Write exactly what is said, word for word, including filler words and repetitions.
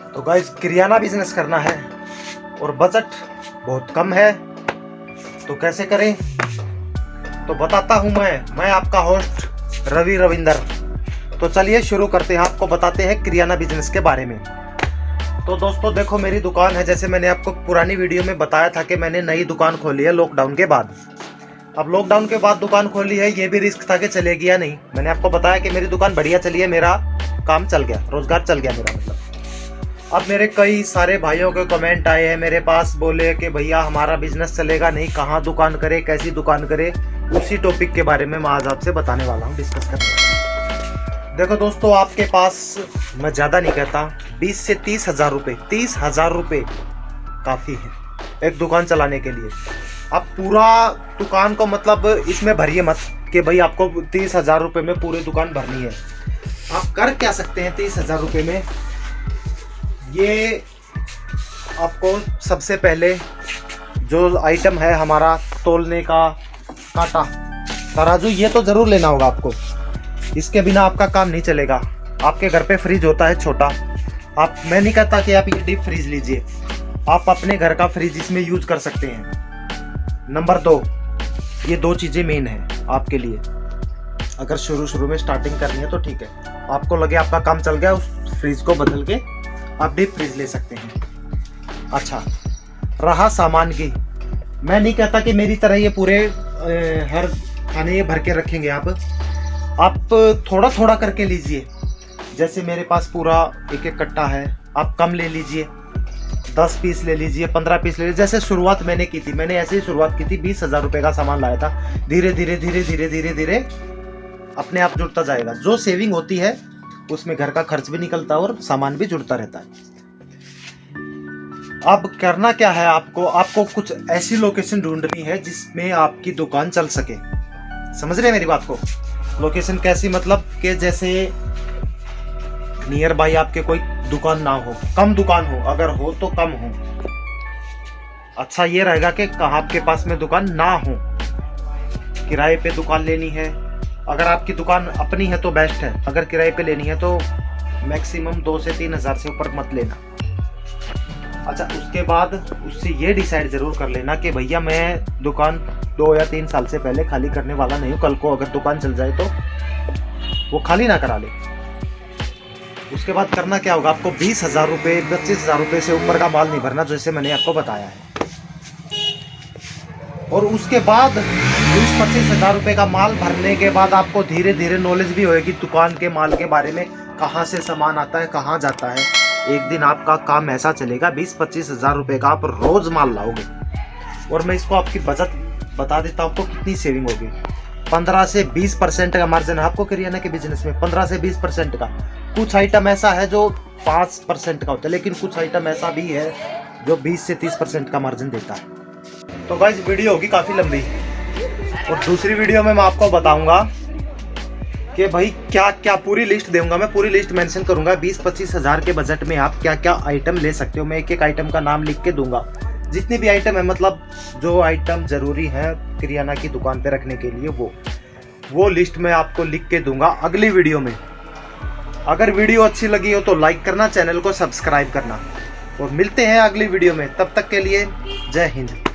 तो गाइस किराना बिजनेस करना है और बजट बहुत कम है, तो कैसे करें तो बताता हूं मैं मैं आपका होस्ट रवि रविंदर। तो चलिए शुरू करते हैं, आपको बताते हैं किराना बिजनेस के बारे में। तो दोस्तों देखो, मेरी दुकान है, जैसे मैंने आपको पुरानी वीडियो में बताया था कि मैंने नई दुकान खोली है लॉकडाउन के बाद। अब लॉकडाउन के बाद दुकान खोली है, ये भी रिस्क था कि चलेगी या नहीं। मैंने आपको बताया कि मेरी दुकान बढ़िया चली है, मेरा काम चल गया, रोजगार चल गया मेरा मतलब। अब मेरे कई सारे भाइयों के कमेंट आए हैं मेरे पास, बोले कि भैया हमारा बिजनेस चलेगा नहीं, कहाँ दुकान करे, कैसी दुकान करे। उसी टॉपिक के बारे में मैं आज आपसे बताने वाला हूँ, डिस्कस करने वाला हूँ। देखो दोस्तों, आपके पास मैं ज़्यादा नहीं कहता, बीस से तीस हज़ार रुपये तीस हज़ार रुपये काफ़ी है एक दुकान चलाने के लिए। आप पूरा दुकान को मतलब इसमें भरिए मत कि भाई आपको तीस हज़ार रुपये में पूरी दुकान भरनी है। आप कर क्या सकते हैं तीस हज़ार रुपये में? ये आपको सबसे पहले जो आइटम है हमारा तौलने का कांटा, तराजू, ये तो ज़रूर लेना होगा आपको। इसके बिना आपका काम नहीं चलेगा। आपके घर पे फ्रिज होता है छोटा, आप मैं नहीं कहता कि आप ये डीप फ्रिज लीजिए, आप अपने घर का फ्रिज इसमें यूज कर सकते हैं। नंबर दो, ये दो चीज़ें मेन हैं आपके लिए। अगर शुरू शुरू में स्टार्टिंग करनी है तो ठीक है, आपको लगे आपका काम चल गया, उस फ्रिज को बदल के आप डीप फ्रिज ले सकते हैं। अच्छा, रहा सामान की, मैं नहीं कहता कि मेरी तरह ये पूरे ए, हर खाने ये भर के रखेंगे आप आप थोड़ा थोड़ा करके लीजिए। जैसे मेरे पास पूरा एक एक कट्टा है, आप कम ले लीजिए, दस पीस ले लीजिए, पंद्रह पीस ले लीजिए। जैसे शुरुआत मैंने की थी, मैंने ऐसे ही शुरुआत की थी, बीस हज़ार रुपये का सामान लाया था। धीरे धीरे धीरे धीरे धीरे धीरे अपने आप जुड़ता जाएगा। जो सेविंग होती है उसमें घर का खर्च भी निकलता है और सामान भी जुड़ता रहता है। अब करना क्या है आपको आपको कुछ ऐसी लोकेशन ढूंढनी है जिसमें आपकी दुकान चल सके। समझ रहे हैं मेरी बात को? लोकेशन कैसी, मतलब कि जैसे नियर बाई आपके कोई दुकान ना हो, कम दुकान हो, अगर हो तो कम हो। अच्छा ये रहेगा कि कहाँ आपके पास में दुकान ना हो, किराए पे दुकान लेनी है। अगर आपकी दुकान अपनी है तो बेस्ट है, अगर किराए पे लेनी है तो मैक्सिमम दो से तीन हज़ार से ऊपर मत लेना। अच्छा, उसके बाद उससे ये डिसाइड ज़रूर कर लेना कि भैया मैं दुकान दो या तीन साल से पहले खाली करने वाला नहीं हूँ, कल को अगर दुकान चल जाए तो वो खाली ना करा ले। उसके बाद करना क्या होगा, आपको बीस हज़ार रुपये पच्चीस हज़ार रुपये से ऊपर का माल नहीं भरना, जैसे मैंने आपको बताया है। और उसके बाद बीस पच्चीस हज़ार रुपये का माल भरने के बाद आपको धीरे धीरे नॉलेज भी होएगी दुकान के माल के बारे में, कहाँ से सामान आता है, कहाँ जाता है। एक दिन आपका काम ऐसा चलेगा, बीस पच्चीस हज़ार रुपये का आप रोज माल लाओगे। और मैं इसको आपकी बचत बता देता हूँ आपको कितनी सेविंग होगी। पंद्रह से बीस परसेंट का मार्जिन है आपको किराना के बिजनेस में, पंद्रह से बीस परसेंट का। कुछ आइटम ऐसा है जो पाँच परसेंट का होता है, लेकिन कुछ आइटम ऐसा भी है जो बीस से तीस परसेंट का मार्जिन देता है। तो गाइस वीडियो होगी काफ़ी लंबी, और दूसरी वीडियो में मैं आपको बताऊंगा कि भाई क्या क्या, पूरी लिस्ट दूंगा मैं, पूरी लिस्ट मेंशन करूंगा। बीस पच्चीस हज़ार के बजट में आप क्या क्या आइटम ले सकते हो, मैं एक एक आइटम का नाम लिख के दूंगा। जितने भी आइटम है, मतलब जो आइटम ज़रूरी है किराना की दुकान पे रखने के लिए, वो वो लिस्ट मैं आपको लिख के दूंगा अगली वीडियो में। अगर वीडियो अच्छी लगी हो तो लाइक करना, चैनल को सब्सक्राइब करना, और मिलते हैं अगली वीडियो में। तब तक के लिए जय हिंद।